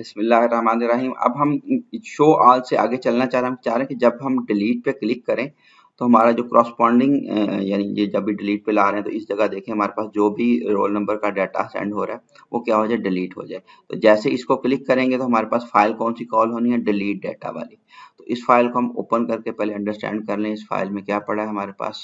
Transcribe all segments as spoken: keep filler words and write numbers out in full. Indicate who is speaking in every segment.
Speaker 1: बिस्मिल्लाहिर्रहमानिर्रहीम। अब हम शो ऑल से आगे चलना चाह रहे हैं। हम चाह रहे हैं कि जब हम डिलीट पे क्लिक करें तो हमारा जो क्रॉसपॉन्डिंग यानी ये जब भी डिलीट पे ला रहे हैं तो इस जगह देखें हमारे पास जो भी रोल नंबर का डाटा सेंड हो रहा है वो क्या हो जाए, डिलीट हो जाए। तो जैसे इसको क्लिक करेंगे तो हमारे पास फाइल कौन सी कॉल होनी है, डिलीट डाटा वाली। तो इस फाइल को हम ओपन करके पहले अंडरस्टैंड कर लें इस फाइल में क्या पड़ा है हमारे पास।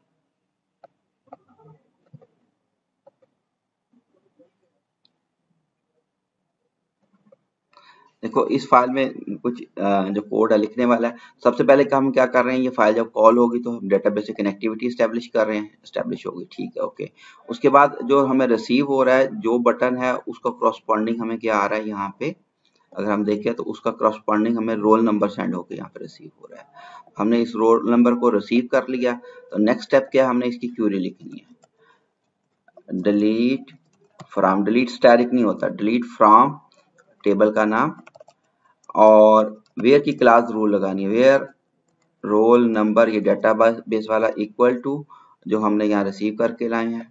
Speaker 1: देखो इस फाइल में कुछ अ, जो कोड है लिखने वाला है। सबसे पहले का हम क्या कर रहे हैं, ये फाइल जब कॉल होगी तो हम डेटाबेस से कनेक्टिविटी स्टैब्लिश कर रहे हैं, स्टैब्लिश होगी, ठीक है, ओके। उसके बाद जो हमें रिसीव हो रहा है जो बटन है उसका क्रॉसपॉन्डिंग हमें क्या आ रहा है यहाँ पे, अगर हम देखें तो उसका क्रॉसपॉन्डिंग हमें रोल नंबर सेंड होकर यहाँ पे रिसीव हो रहा है। हमने इस रोल नंबर को रिसीव कर लिया तो नेक्स्ट स्टेप क्या है, हमने इसकी क्यूरी लिखनी है। डिलीट फ्रॉम, डिलीट स्टैटिक नहीं होता, डिलीट फ्रॉम टेबल का नाम और वेयर की क्लास रूल लगानी है, वेयर रोल नंबर ये डाटा बेस वाला इक्वल टू जो हमने यहाँ रिसीव करके लाए हैं।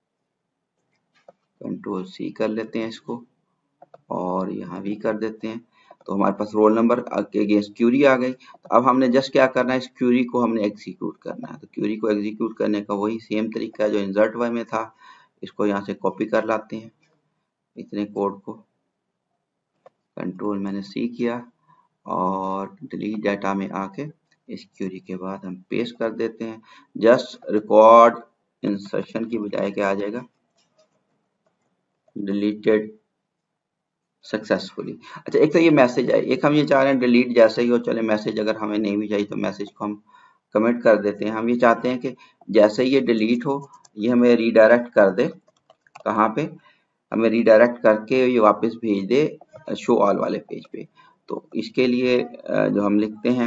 Speaker 1: कंट्रोल सी कर लेते हैं इसको और यहाँ भी कर देते हैं। तो हमारे पास रोल नंबर के अगेंस्ट क्यूरी आ गई। तो अब हमने जस्ट क्या करना है, इस क्यूरी को हमने एग्जीक्यूट करना है। तो क्यूरी को एग्जीक्यूट करने का वही सेम तरीका है जो इंसर्ट वाई में था। इसको यहाँ से कॉपी कर लाते हैं इतने कोड को, कंट्रोल मैंने सी किया और डिलीट डाटा में आके इस क्यूरी के बाद हम पेस्ट कर देते हैं। जस्ट रिकॉर्ड इंसर्शन की बजाय क्या आ जाएगा, डिलीटेड सक्सेसफुली। अच्छा, एक तो ये मैसेज है, एक हम ये चाह रहे हैं डिलीट जैसे ही हो चले, मैसेज अगर हमें नहीं भी चाहिए तो मैसेज को हम कमेंट कर देते हैं। हम ये चाहते हैं कि जैसे ही ये डिलीट हो ये हमें रीडायरेक्ट कर दे, कहाँ पे, हमें रीडायरेक्ट करके ये वापस भेज दे शो ऑल वाले पेज पे। तो इसके लिए जो हम लिखते हैं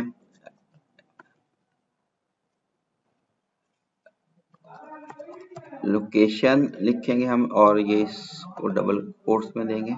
Speaker 1: लोकेशन लिखेंगे हम और ये इसको डबल कोट्स में देंगे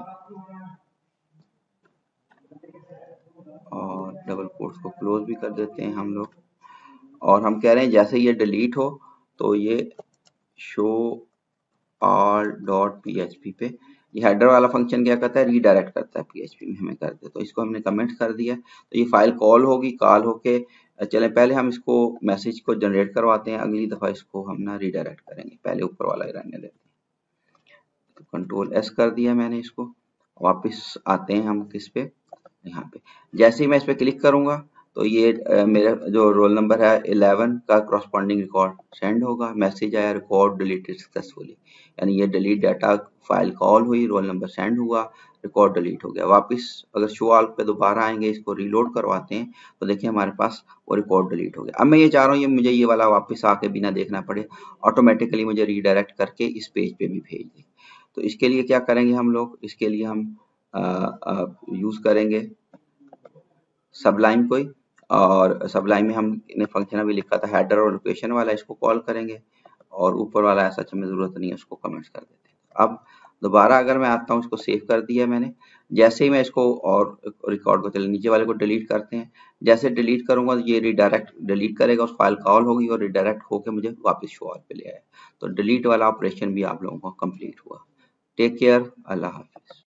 Speaker 1: और डबल कोट्स को क्लोज भी कर देते हैं हम लोग। और हम कह रहे हैं जैसे ये डिलीट हो तो ये शो ऑल डॉट पीएचपी पे ये हेडर वाला फंक्शन क्या करता है, रीडायरेक्ट करता है पीएचपी में हमें करते। तो इसको हमने कमेंट कर दिया तो ये फाइल कॉल होगी, कॉल होके चले पहले हम इसको मैसेज को जनरेट करवाते हैं, अगली दफा इसको हम ना रीडायरेक्ट करेंगे, पहले ऊपर वाला ही रहने देते हैं। तो कंट्रोल एस कर दिया मैंने इसको, वापस आते हैं हम किस पे, यहाँ पे। जैसे ही मैं इस पे क्लिक करूंगा तो ये अ, मेरा जो रोल नंबर है इलेवन का क्रॉसपॉन्डिंग रिकॉर्ड सेंड होगा, मैसेज आया रिकॉर्ड डिलीटेड सक्सेसफुली, यानी ये डिलीट डाटा फाइल कॉल हुई, रोल नंबर सेंड हुआ, रिकॉर्ड डिलीट हो गया। वापस अगर शो ऑल पे दोबारा आएंगे, इसको रीलोड करवाते हैं तो देखिए हमारे पास वो रिकॉर्ड डिलीट हो गया। अब मैं ये चाह रहा हूँ ये मुझे ये वाला वापस आके बिना देखना पड़े ऑटोमेटिकली मुझे रीडायरेक्ट करके इस पेज पे भी भेज दे। तो इसके लिए क्या करेंगे हम लोग, इसके लिए हम यूज करेंगे सबलाइन कोई, और सबलाइन में हमने फंक्शन अभी लिखा था हेडर और लोकेशन वाला, इसको कॉल करेंगे और ऊपर वाला ऐसा हमें जरूरत नहीं है, उसको कमेंट कर देते हैं। अब दोबारा अगर मैं आता हूँ, इसको सेव कर दिया मैंने, जैसे ही मैं इसको और रिकॉर्ड को चले नीचे वाले को डिलीट करते हैं, जैसे डिलीट करूंगा तो ये रिडायरेक्ट डिलीट करेगा, उस फाइल कॉल होगी और रिडायरेक्ट होकर मुझे वापस शो ऑल पे ले आया। तो डिलीट वाला ऑपरेशन भी आप लोगों को कंप्लीट हुआ। टेक केयर, अल्लाह हाफिज।